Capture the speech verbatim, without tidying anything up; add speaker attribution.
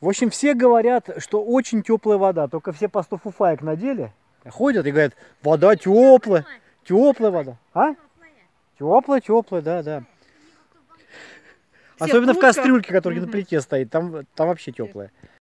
Speaker 1: В общем, все говорят, что очень теплая вода. Только все по сто фуфаек надели, ходят и говорят, вода теплая, теплая вода. А? Теплая, теплая, да, да.
Speaker 2: Все
Speaker 1: Особенно в
Speaker 2: куртках.
Speaker 1: кастрюльке, которая
Speaker 2: Мгм.
Speaker 1: на плите стоит, там, там вообще теплая.